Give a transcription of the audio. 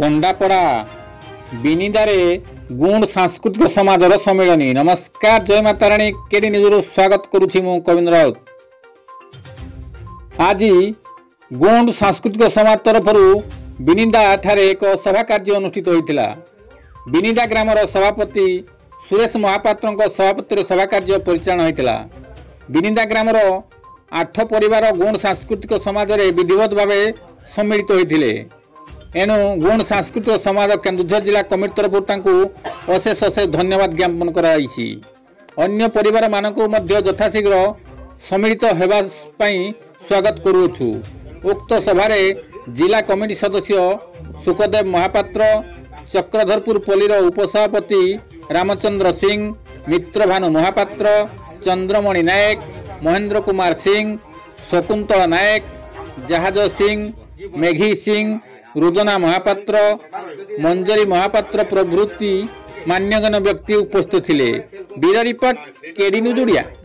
कोंडापड़ा बिनिदारे गुण सांस्कृतिक समाजर सम्मेलनी। नमस्कार, जय माता राणी। केडी न्यूज स्वागत करुछि मु कविंद्र राउत। आज गुण सांस्कृतिक समाज तरफर बिनिदा ठारे एक सभा कार्य अनुष्ठित होइतिला। बिनिदा ग्रामर सभापति सुरेश महापात्र सभापति सभा कार्य परिचालन होइतिला। बिनिदा ग्रामर 8 परिवार गुण सांस्कृतिक समाज रे विधिवत भाव सम्मिलित होइतिले। एणु गुण सांस्कृतिक समाज केन्दुझर जिला कमिटी तरफ अशेष अशेष धन्यवाद ज्ञापन कराइछि। अन्य परिवार मानकु मध्य यथाशीघ्र सम्मिलित हेबा पई स्वागत करूछु। उक्त सभारे जिला कमिटी सदस्य सुखदेव महापात्र, चक्रधरपुर पल्लीर उपसभापति रामचंद्र सिंह, मित्रभानु महापात्र, चंद्रमणि नायक, महेंद्र कुमार सिंह, शकुंतला नायक, जहाज सिंह, मेघी सिंह, रुदना महापात्र, मंजरी महापात्र प्रभृति मान्यगण्य व्यक्ति उपस्थित थिले। Bureau report KD news Odia.